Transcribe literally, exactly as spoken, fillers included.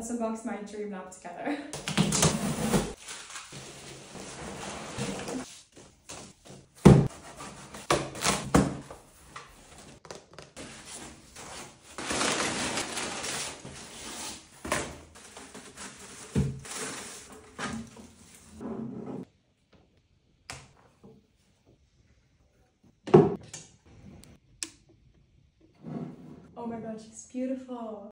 let's unbox my dream lamp together. Oh my god, she's beautiful.